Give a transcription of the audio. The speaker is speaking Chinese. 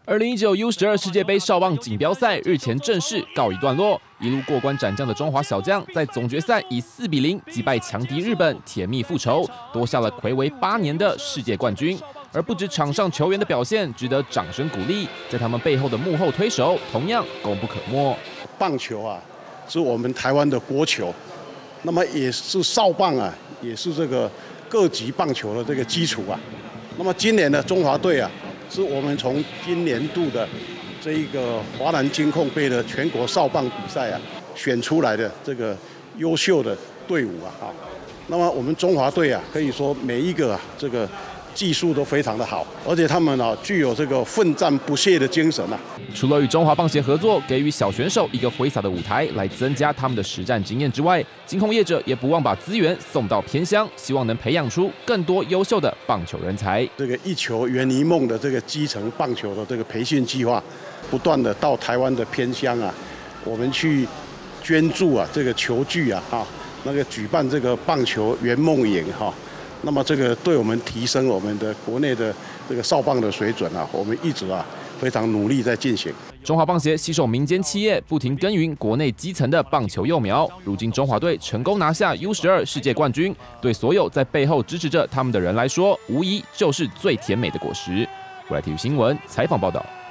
2019 U12世界杯少棒锦标赛日前正式告一段落，一路过关斩将的中华小将在总决赛以4比0击败强敌日本，甜蜜复仇，夺下了睽违8年的世界冠军。而不止场上球员的表现值得掌声鼓励，在他们背后的幕后推手同样功不可没。 棒球啊，是我们台湾的国球，那么也是少棒啊，也是这个各级棒球的这个基础啊。那么今年的中华队啊，是我们从今年度的这一个华南金控杯的全国少棒比赛啊选出来的这个优秀的队伍啊。那么我们中华队啊，可以说每一个这个技术都非常的好，而且他们具有这个奋战不懈的精神啊。 除了与中华棒协合作，给予小选手一个挥洒的舞台，来增加他们的实战经验之外，金控业者也不忘把资源送到偏乡，希望能培养出更多优秀的棒球人才。 这个一球圆一梦的这个基层棒球的这个培训计划，不断的到台湾的偏乡啊，我们去捐助啊这个球具啊那个举办这个棒球圆梦营那么这个对我们提升我们的国内的这个少棒的水准啊，我们一直非常努力在进行。 中华棒协携手民间企业，不停耕耘国内基层的棒球幼苗。如今中华队成功拿下 U12世界冠军，对所有在背后支持着他们的人来说，无疑就是最甜美的果实。未来体育新闻采访报道。